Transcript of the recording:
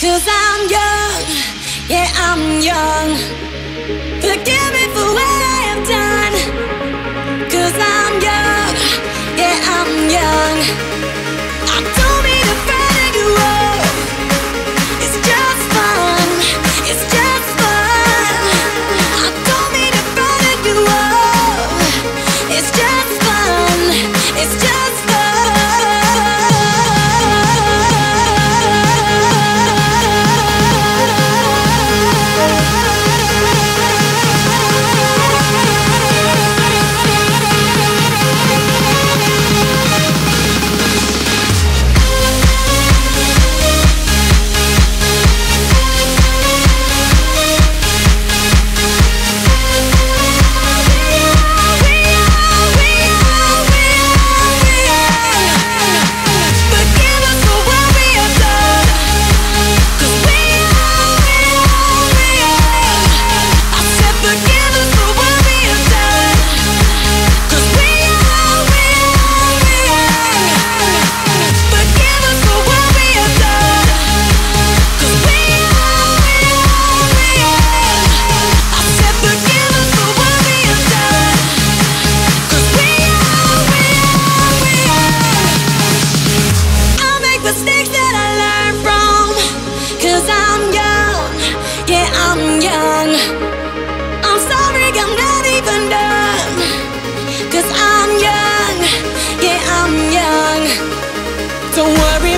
'Cause I'm young, yeah, I'm young. Forgive me for what I have done. 'Cause I'm young, yeah, I'm young. I don't mean to frighten you up. It's just fun, it's just fun. I don't mean to frighten you up. It's just fun, it's just fun. Mistakes that I learn from. 'Cause I'm young, yeah, I'm young. I'm sorry, I'm not even done. 'Cause I'm young, yeah, I'm young. Don't worry.